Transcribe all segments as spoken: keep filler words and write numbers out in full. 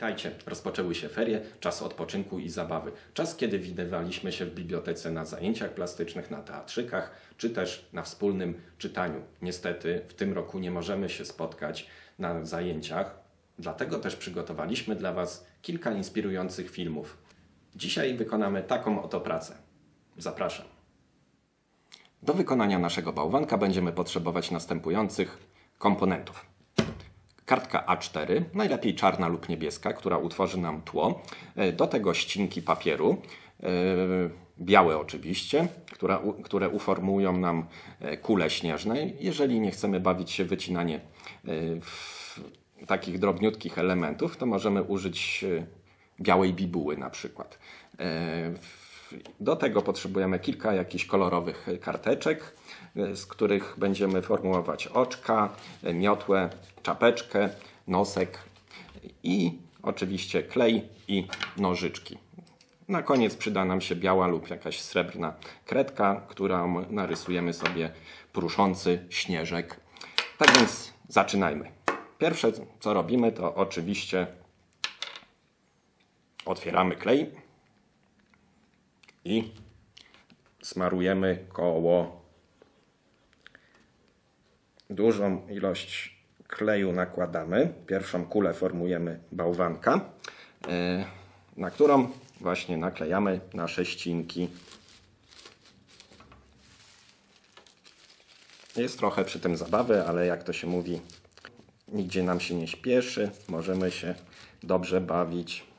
Pamiętajcie, rozpoczęły się ferie, czas odpoczynku i zabawy. Czas, kiedy widywaliśmy się w bibliotece na zajęciach plastycznych, na teatrzykach, czy też na wspólnym czytaniu. Niestety w tym roku nie możemy się spotkać na zajęciach, dlatego też przygotowaliśmy dla Was kilka inspirujących filmów. Dzisiaj wykonamy taką oto pracę. Zapraszam. Do wykonania naszego bałwanka będziemy potrzebować następujących komponentów. Kartka A cztery, najlepiej czarna lub niebieska, która utworzy nam tło. Do tego ścinki papieru, białe oczywiście, które, które uformują nam kule śnieżne. Jeżeli nie chcemy bawić się w wycinanie takich drobniutkich elementów, to możemy użyć białej bibuły na przykład. Do tego potrzebujemy kilka jakichś kolorowych karteczek, z których będziemy formułować oczka, miotłę, czapeczkę, nosek i oczywiście klej i nożyczki. Na koniec przyda nam się biała lub jakaś srebrna kredka, którą narysujemy sobie pruszący śnieżek. Tak więc zaczynajmy. Pierwsze co robimy, to oczywiście otwieramy klej i smarujemy koło. Dużą ilość kleju nakładamy. Pierwszą kulę formujemy bałwanka, na którą właśnie naklejamy nasze ścinki. Jest trochę przy tym zabawy, ale jak to się mówi, nigdzie nam się nie śpieszy. Możemy się dobrze bawić.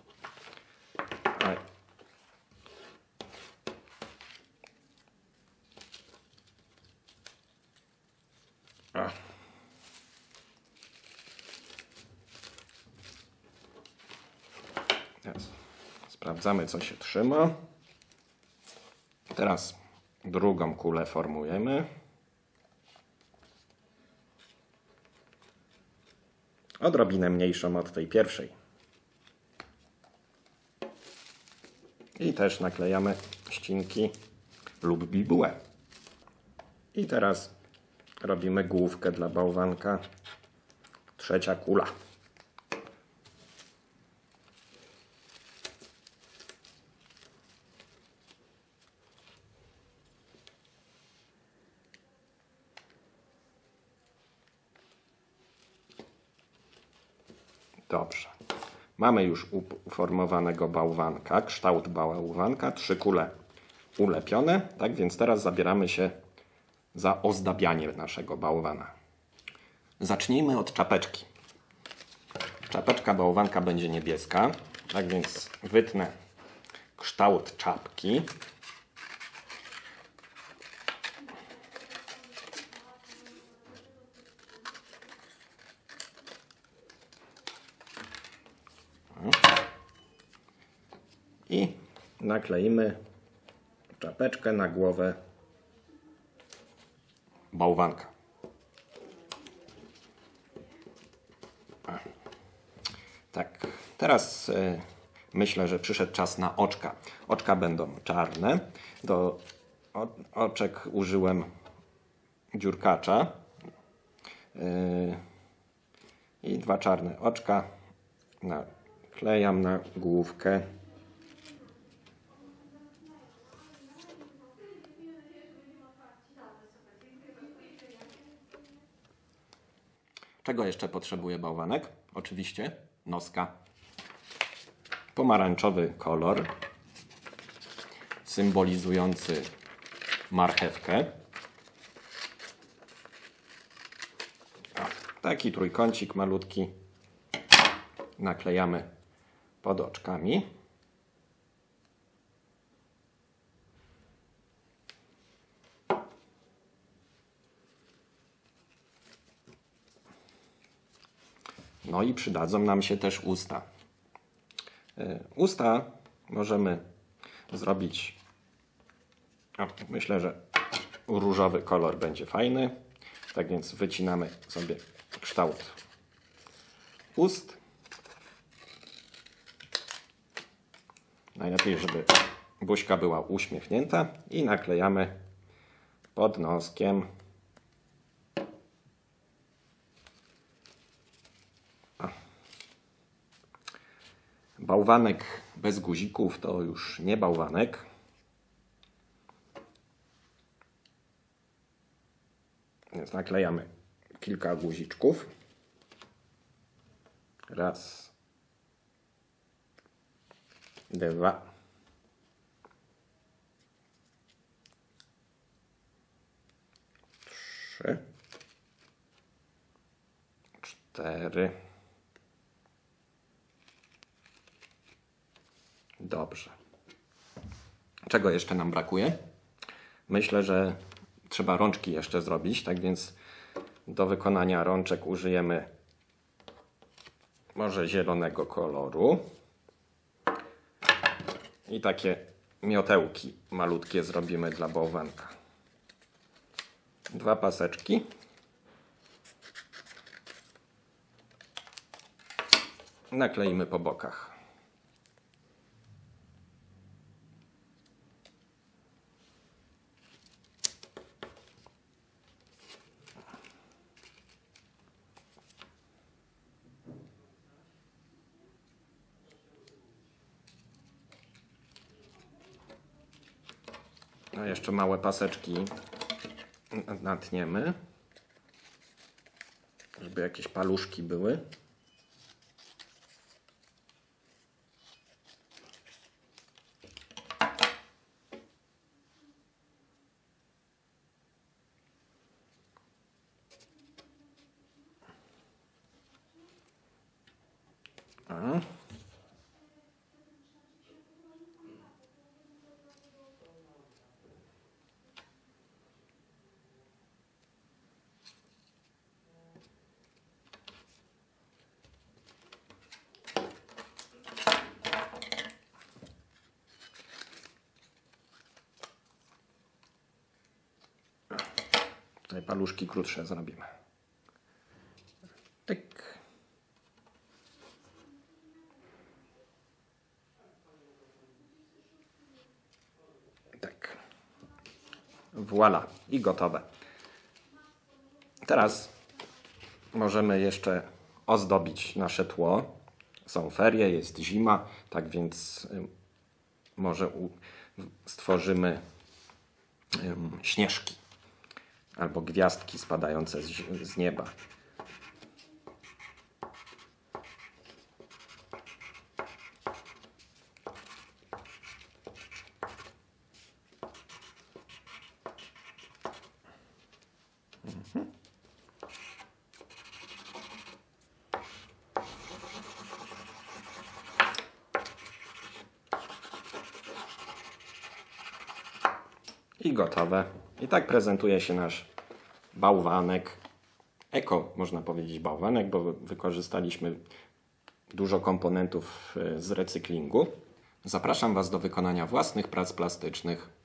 Sprawdzamy, co się trzyma. Teraz drugą kulę formujemy. Odrobinę mniejszą od tej pierwszej. I też naklejamy ścinki lub bibułę. I teraz robimy główkę dla bałwanka. Trzecia kula. Dobrze. Mamy już uformowanego bałwanka, kształt bałwanka, trzy kule ulepione. Tak więc teraz zabieramy się za ozdabianie naszego bałwana. Zacznijmy od czapeczki. Czapeczka bałwanka będzie niebieska, tak więc wytnę kształt czapki. I nakleimy czapeczkę na głowę bałwanka. Tak, teraz y, myślę, że przyszedł czas na oczka. Oczka będą czarne. Do o, oczek użyłem dziurkacza. Y, I dwa czarne oczka naklejam na główkę. Czego jeszcze potrzebuje bałwanek? Oczywiście noska. Pomarańczowy kolor symbolizujący marchewkę. Taki trójkącik malutki naklejamy pod oczkami. No i przydadzą nam się też usta. Usta możemy zrobić, o, myślę, że różowy kolor będzie fajny. Tak więc wycinamy sobie kształt ust. Najlepiej, żeby buźka była uśmiechnięta i naklejamy pod noskiem. Bałwanek bez guzików to już nie bałwanek. Więc naklejamy kilka guziczków. Raz, dwa, trzy, cztery. Dobrze. Czego jeszcze nam brakuje? Myślę, że trzeba rączki jeszcze zrobić, tak więc do wykonania rączek użyjemy może zielonego koloru i takie miotełki malutkie zrobimy dla bałwanka. Dwa paseczki. Nakleimy po bokach. No jeszcze małe paseczki natniemy, żeby jakieś paluszki były. A. Tutaj paluszki krótsze zrobimy. Tyk. Tak. Voilà. I gotowe. Teraz możemy jeszcze ozdobić nasze tło. Są ferie, jest zima, tak więc może stworzymy śnieżki albo gwiazdki spadające z, z nieba. Mhm. I gotowe. I tak prezentuje się nasz bałwanek. Eko, można powiedzieć, bałwanek, bo wykorzystaliśmy dużo komponentów z recyklingu. Zapraszam Was do wykonania własnych prac plastycznych.